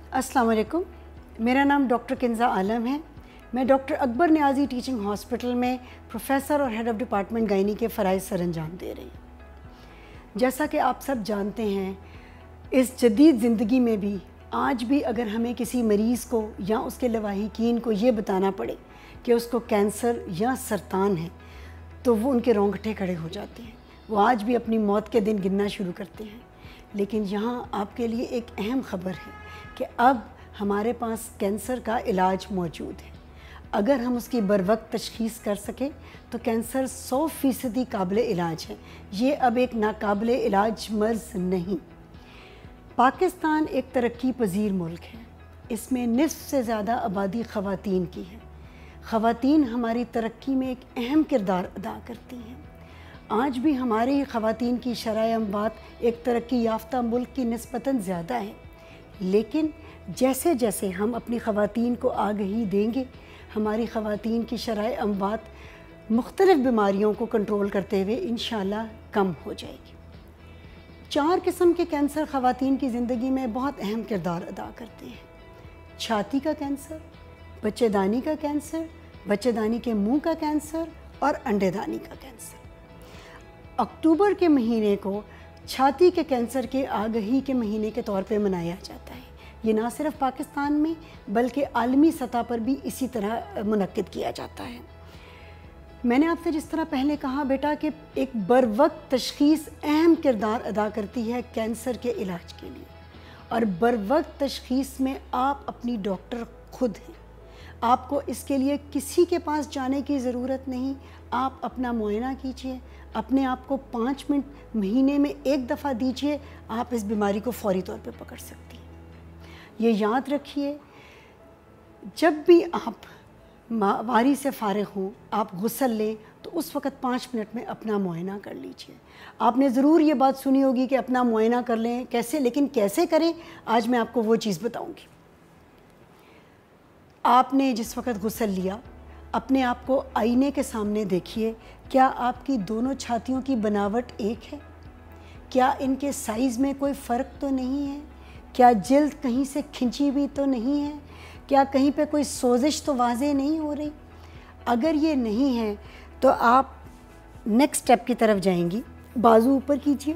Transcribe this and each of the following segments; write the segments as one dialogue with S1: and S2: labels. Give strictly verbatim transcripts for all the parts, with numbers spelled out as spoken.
S1: अस्सलाम वालेकुम, मेरा नाम डॉक्टर किंजा आलम है। मैं doctor Akbar Niazi teaching hospital में प्रोफेसर और हेड ऑफ़ डिपार्टमेंट गायनी के फ़राइज़ सर अंजाम दे रही हूँ। जैसा कि आप सब जानते हैं, इस जदीद ज़िंदगी में भी आज भी अगर हमें किसी मरीज़ को या उसके लवाहिकीन को ये बताना पड़े कि उसको कैंसर या सरतान है, तो वो उनके रोंगटे खड़े हो जाते हैं। वो आज भी अपनी मौत के दिन गिनना शुरू करते हैं। लेकिन यहाँ आपके लिए एक अहम ख़बर है कि अब हमारे पास कैंसर का इलाज मौजूद है। अगर हम उसकी बरवक्त तशख़ीस कर सकें तो कैंसर सौ फ़ीसदी काबिल इलाज है। ये अब एक नाकाबिल इलाज मर्ज़ नहीं। पाकिस्तान एक तरक्की पजीर मुल्क है। इसमें निस्फ़ से ज़्यादा आबादी ख़वातीन की है। ख़वातीन हमारी तरक्की में एक अहम किरदार अदा करती हैं। आज भी हमारी ख़वातीन की शरह अमवात एक तरक्की याफ्ता मुल्क की निस्बतन ज़्यादा है। लेकिन जैसे जैसे हम अपनी ख़वातीन को आगाही देंगे, हमारी ख़वातीन की शरह अमवात मुख्तलिफ़ बीमारियों को कंट्रोल करते हुए इंशाअल्लाह कम हो जाएगी। चार किस्म के कैंसर ख़वातीन की ज़िंदगी में बहुत अहम किरदार अदा करते हैं। छाती का कैंसर, बच्चेदानी का कैंसर, बच्चेदानी के मुंह का कैंसर और अंडेदानी का कैंसर। अक्टूबर के महीने को छाती के कैंसर के आगाही के महीने के तौर पे मनाया जाता है। ये ना सिर्फ पाकिस्तान में बल्कि आलमी सतह पर भी इसी तरह मुनक्किद किया जाता है। मैंने आपसे जिस तरह पहले कहा बेटा कि एक बरवक्त तशख़ीस अहम किरदार अदा करती है कैंसर के इलाज के लिए, और बरवक्त तशख़ीस में आप अपनी डॉक्टर खुद हैं। आपको इसके लिए किसी के पास जाने की ज़रूरत नहीं। आप अपना मुआयना कीजिए, अपने आप को पाँच मिनट महीने में एक दफ़ा दीजिए, आप इस बीमारी को फ़ौरी तौर पे पकड़ सकती हैं। ये याद रखिए, जब भी आप वारी से फ़ारिग हों, आप गुस्ल लें तो उस वक़्त पाँच मिनट में अपना मुआयना कर लीजिए। आपने ज़रूर ये बात सुनी होगी कि अपना मुआयना कर लें, कैसे, लेकिन कैसे करें, आज मैं आपको वो चीज़ बताऊँगी। आपने जिस वक़्त गुस्ल लिया, अपने आप को आईने के सामने देखिए। क्या आपकी दोनों छातियों की बनावट एक है? क्या इनके साइज़ में कोई फ़र्क तो नहीं है? क्या जिल्द कहीं से खिंची हुई तो नहीं है? क्या कहीं पे कोई सोजिश तो वाज़े नहीं हो रही? अगर ये नहीं है तो आप नेक्स्ट स्टेप की तरफ जाएंगी। बाजू ऊपर कीजिए,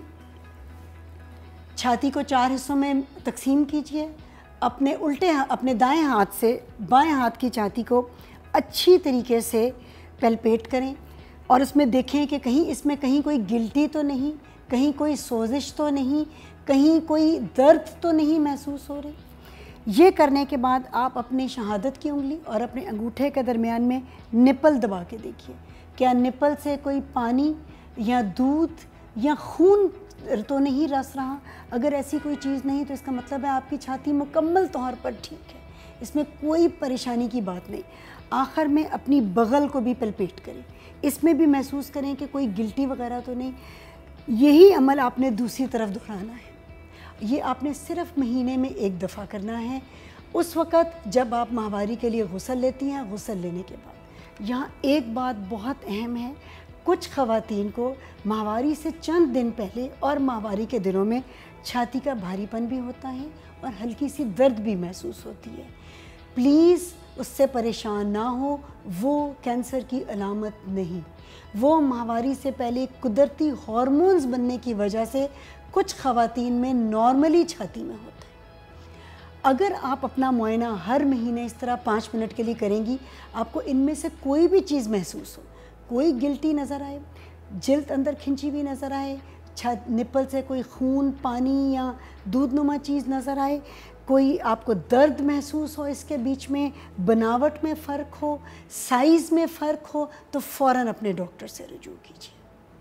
S1: छाती को चार हिस्सों में तकसीम कीजिए। अपने उल्टे अपने दाएं हाथ से बाएं हाथ की छाती को अच्छी तरीके से पैल्पेट करें और उसमें देखें कि कहीं इसमें कहीं कोई गिल्टी तो नहीं, कहीं कोई सोजिश तो नहीं, कहीं कोई दर्द तो नहीं महसूस हो रही। ये करने के बाद आप अपनी शहादत की उंगली और अपने अंगूठे के दरमियान में निपल दबा के देखिए, क्या निपल से कोई पानी या दूध या खून तो नहीं रस रहा। अगर ऐसी कोई चीज़ नहीं तो इसका मतलब है आपकी छाती मुकम्मल तौर पर ठीक है, इसमें कोई परेशानी की बात नहीं। आखिर में अपनी बगल को भी पलपेट करें, इसमें भी महसूस करें कि कोई गिल्टी वगैरह तो नहीं। यही अमल आपने दूसरी तरफ दोहराना है। ये आपने सिर्फ महीने में एक दफ़ा करना है, उस वक़्त जब आप माहवारी के लिए गुस्ल लेती हैं, गुस्ल लेने के बाद। यहाँ एक बात बहुत अहम है, कुछ ख़वातीन को माहवारी से चंद दिन पहले और माहवारी के दिनों में छाती का भारीपन भी होता है और हल्की सी दर्द भी महसूस होती है। प्लीज़ उससे परेशान ना हो, वो कैंसर की अलामत नहीं। वो माहवारी से पहले कुदरती हार्मोन्स बनने की वजह से कुछ ख़वातीन में नॉर्मली छाती में होता है। अगर आप अपना मुआयना हर महीने इस तरह पाँच मिनट के लिए करेंगी, आपको इनमें से कोई भी चीज़ महसूस हो, कोई गिल्टी नज़र आए, जिल्द अंदर खिंची हुई नज़र आए, छात निपल से कोई खून, पानी या दूधनुमा चीज़ नज़र आए, कोई आपको दर्द महसूस हो, इसके बीच में बनावट में फ़र्क हो, साइज़ में फ़र्क हो, तो फ़ौरन अपने डॉक्टर से रुजू कीजिए।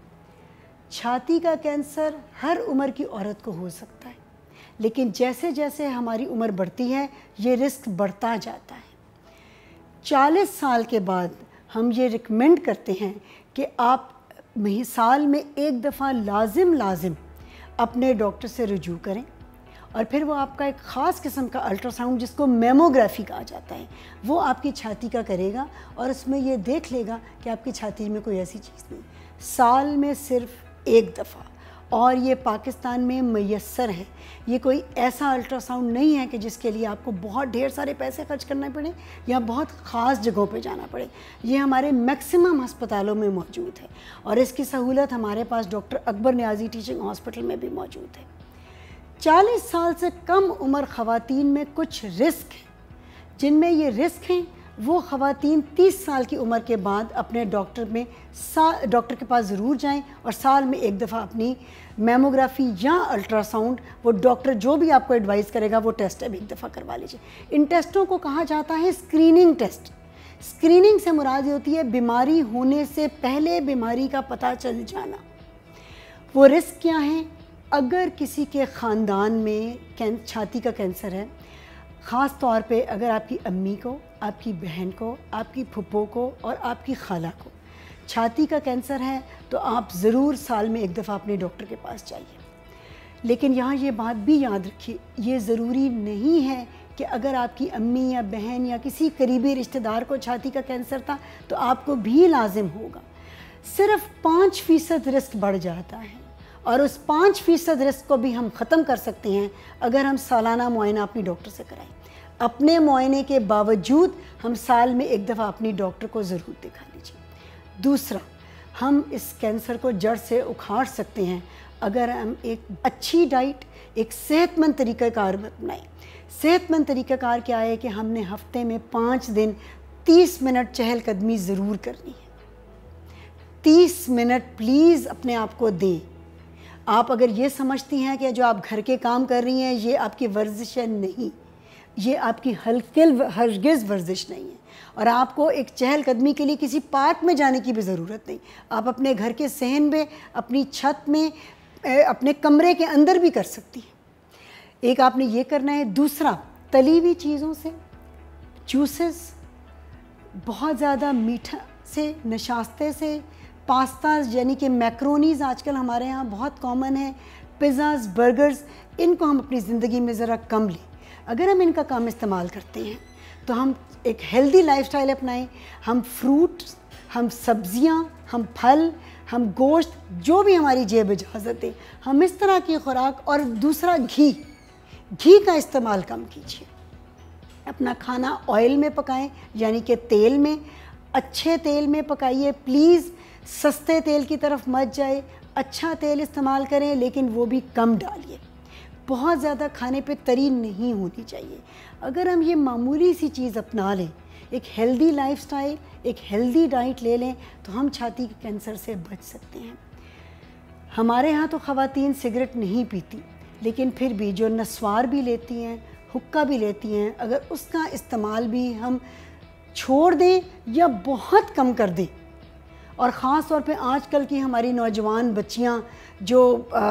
S1: छाती का कैंसर हर उम्र की औरत को हो सकता है, लेकिन जैसे जैसे हमारी उम्र बढ़ती है ये रिस्क बढ़ता जाता है। चालीस साल के बाद हम ये रिकमेंड करते हैं कि आप साल में एक दफ़ा लाजिम लाजिम अपने डॉक्टर से रुजू करें, और फिर वो आपका एक ख़ास किस्म का अल्ट्रासाउंड, जिसको मैमोग्राफी कहा जाता है, वो आपकी छाती का करेगा और उसमें ये देख लेगा कि आपकी छाती में कोई ऐसी चीज़ नहीं। साल में सिर्फ एक दफ़ा, और ये पाकिस्तान में मैसर है। ये कोई ऐसा अल्ट्रासाउंड नहीं है कि जिसके लिए आपको बहुत ढेर सारे पैसे खर्च करने पड़े या बहुत ख़ास जगहों पे जाना पड़े। ये हमारे मैक्सिमम अस्पतालों में मौजूद है और इसकी सहूलत हमारे पास doctor Akbar Niazi teaching hospital में भी मौजूद है। चालीस साल से कम उम्र ख़वातीन में कुछ रिस्क हैं, जिनमें ये रिस्क हैं वो ख़वातीन तीस साल की उम्र के बाद अपने डॉक्टर में सा डॉक्टर के पास ज़रूर जाएं और साल में एक दफ़ा अपनी मैमोग्राफी या अल्ट्रासाउंड, वो डॉक्टर जो भी आपको एडवाइस करेगा वो टेस्ट अब एक दफ़ा करवा लीजिए। इन टेस्टों को कहा जाता है स्क्रीनिंग टेस्ट। स्क्रीनिंग से मुराद होती है बीमारी होने से पहले बीमारी का पता चल जाना। वो रिस्क क्या है? अगर किसी के ख़ानदान में कैं छाती का कैंसर है, ख़ास तौर पे अगर आपकी अम्मी को, आपकी बहन को, आपकी फुप्पो को और आपकी खाला को छाती का कैंसर है, तो आप ज़रूर साल में एक दफ़ा अपने डॉक्टर के पास जाइए। लेकिन यहाँ ये बात भी याद रखिए, ये ज़रूरी नहीं है कि अगर आपकी अम्मी या बहन या किसी करीबी रिश्तेदार को छाती का कैंसर था तो आपको भी लाजिम होगा। सिर्फ पाँच फ़ीसद रिस्क बढ़ जाता है और उस पाँच फ़ीसद रिस्क को भी हम ख़त्म कर सकते हैं अगर हम सालाना मुआयना अपनी डॉक्टर से कराएं। अपने मुआयने के बावजूद हम साल में एक दफ़ा अपनी डॉक्टर को ज़रूर दिखा लीजिए। दूसरा, हम इस कैंसर को जड़ से उखाड़ सकते हैं अगर हम एक अच्छी डाइट, एक सेहतमंद तरीक़ाकार अपनाएं। सेहतमंद तरीक़ाकार क्या है कि हमने हफ्ते में पाँच दिन तीस मिनट चहलकदमी ज़रूर करनी है। तीस मिनट प्लीज़ अपने आप को दें। आप अगर ये समझती हैं कि जो आप घर के काम कर रही हैं ये आपकी वर्जिश है, नहीं, ये आपकी हल्किल हरगिज़ वर्जिश नहीं है और आपको एक चहलकदमी के लिए किसी पार्क में जाने की भी ज़रूरत नहीं। आप अपने घर के सहन में, अपनी छत में, अपने कमरे के अंदर भी कर सकती हैं। एक आपने ये करना है। दूसरा, तली हुई चीज़ों से, जूसेस, बहुत ज़्यादा मीठा से, नशास्ते से, पास्ताज यानी कि मैक्रोनीज़ आजकल हमारे यहाँ बहुत कॉमन है, पिज़्ज़ाज़, बर्गर्स, इनको हम अपनी ज़िंदगी में ज़रा कम लें। अगर हम इनका कम इस्तेमाल करते हैं तो हम एक हेल्दी लाइफस्टाइल अपनाएं। हम फ्रूट, हम सब्ज़ियाँ, हम फल, हम गोश्त, जो भी हमारी जेब इजाज़त है, हम इस तरह की खुराक। और दूसरा, घी घी का इस्तेमाल कम कीजिए। अपना खाना ऑयल में पकाएं, यानी कि तेल में, अच्छे तेल में पकाइए प्लीज़। सस्ते तेल की तरफ मत जाए, अच्छा तेल इस्तेमाल करें लेकिन वो भी कम डालिए। बहुत ज़्यादा खाने पे तरी नहीं होनी चाहिए। अगर हम ये मामूली सी चीज़ अपना लें, एक हेल्दी लाइफस्टाइल, एक हेल्दी डाइट ले लें, तो हम छाती के कैंसर से बच सकते हैं। हमारे यहाँ तो ख़वातीन सिगरेट नहीं पीती, लेकिन फिर भी जो नस्वार भी लेती हैं, हुक्का भी लेती हैं, अगर उसका इस्तेमाल भी हम छोड़ दें या बहुत कम कर दें, और ख़ास तौर पे आजकल की हमारी नौजवान बच्चियाँ जो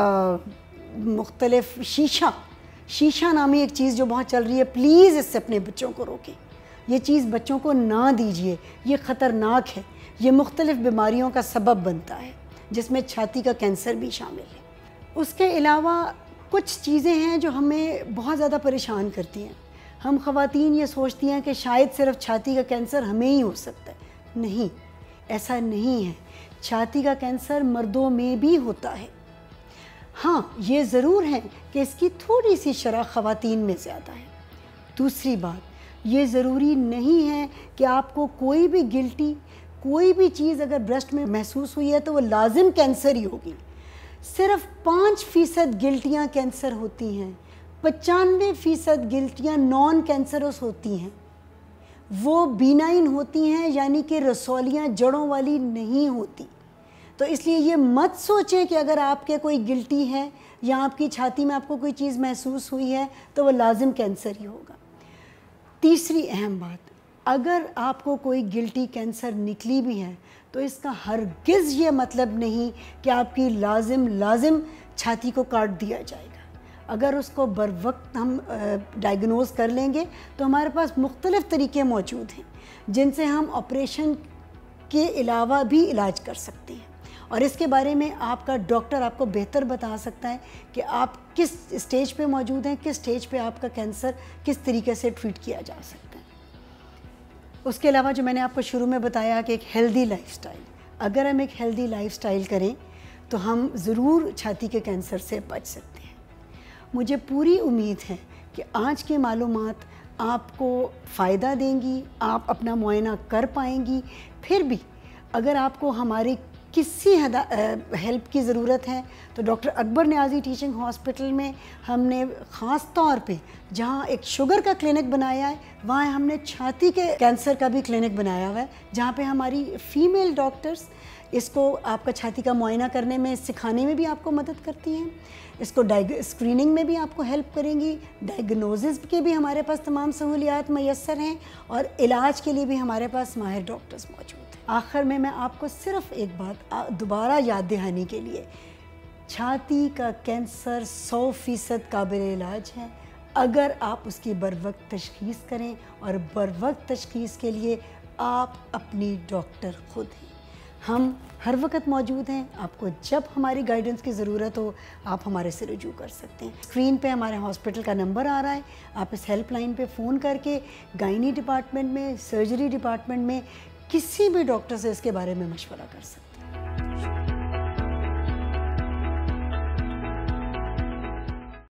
S1: मुख्तलिफ शीशा शीशा नामी एक चीज़ जो बहुत चल रही है, प्लीज़ इससे अपने बच्चों को रोकें। ये चीज़ बच्चों को ना दीजिए, ये ख़तरनाक है, ये मुख्तलिफ बीमारियों का सबब बनता है जिसमें छाती का कैंसर भी शामिल है। उसके अलावा कुछ चीज़ें हैं जो हमें बहुत ज़्यादा परेशान करती हैं। हम ख़वातीन ये सोचती हैं कि शायद सिर्फ छाती का कैंसर हमें ही हो सकता है। नहीं, ऐसा नहीं है। छाती का कैंसर मर्दों में भी होता है। हाँ, ये ज़रूर है कि इसकी थोड़ी सी शरह ख़वातीन में ज़्यादा है। दूसरी बात, ये ज़रूरी नहीं है कि आपको कोई भी गिल्टी, कोई भी चीज़ अगर ब्रेस्ट में महसूस हुई है तो वो लाजिम कैंसर ही होगी। सिर्फ पाँच फ़ीसद गिल्टियाँ कैंसर होती हैं, पचानवे फ़ीसद गिल्टियाँ नॉन कैंसरस होती हैं, वो बीनाइन होती हैं, यानी कि रसौलियाँ जड़ों वाली नहीं होती। तो इसलिए ये मत सोचें कि अगर आपके कोई गिल्टी है या आपकी छाती में आपको कोई चीज़ महसूस हुई है तो वो लाजिम कैंसर ही होगा। तीसरी अहम बात, अगर आपको कोई गिल्टी कैंसर निकली भी है तो इसका हरगिज़ ये मतलब नहीं कि आपकी लाजिम लाजिम छाती को काट दिया जाएगा। अगर उसको बर वक्त हम डायग्नोज़ कर लेंगे तो हमारे पास मुख्तलिफ़ तरीक़े मौजूद हैं जिनसे हम ऑपरेशन के अलावा भी इलाज कर सकते हैं, और इसके बारे में आपका डॉक्टर आपको बेहतर बता सकता है कि आप किस स्टेज पे मौजूद हैं, किस स्टेज पे आपका कैंसर किस तरीके से ट्रीट किया जा सकता है। उसके अलावा जो मैंने आपको शुरू में बताया कि एक हेल्दी लाइफस्टाइल, अगर हम एक हेल्दी लाइफस्टाइल करें तो हम ज़रूर छाती के कैंसर से बच सकते हैं। मुझे पूरी उम्मीद है कि आज की मालूमात आपको फ़ायदा देंगी, आप अपना मुआयना कर पाएंगी। फिर भी अगर आपको हमारी किसी हेल्प की ज़रूरत है तो doctor Akbar Niazi teaching hospital में हमने ख़ास तौर पे जहाँ एक शुगर का क्लिनिक बनाया है, वहाँ हमने छाती के कैंसर का भी क्लिनिक बनाया हुआ है, जहाँ पे हमारी फ़ीमेल डॉक्टर्स इसको आपका छाती का मुआयना करने में, सिखाने में भी आपको मदद करती हैं। इसको डायग स्क्रीनिंग में भी आपको हेल्प करेंगी। डायग्नोसिस के भी हमारे पास तमाम सहूलियात मैसर हैं और इलाज के लिए भी हमारे पास माहिर डॉक्टर्स मौजूद हैं। आखिर में मैं आपको सिर्फ एक बात दोबारा याद दिलाने के लिए, छाती का कैंसर सौ फीसद काबिल इलाज है अगर आप उसकी बर वक्त तशख़ीस करें, और बर वक्त तशख़ीस के लिए आप अपनी डॉक्टर खुद हैं। हम हर वक्त मौजूद हैं। आपको जब हमारी गाइडेंस की ज़रूरत हो आप हमारे से रुजू कर सकते हैं। स्क्रीन पे हमारे हॉस्पिटल का नंबर आ रहा है, आप इस हेल्पलाइन पे फ़ोन करके गायनी डिपार्टमेंट में, सर्जरी डिपार्टमेंट में किसी भी डॉक्टर से इसके बारे में मशवरा कर सकते हैं।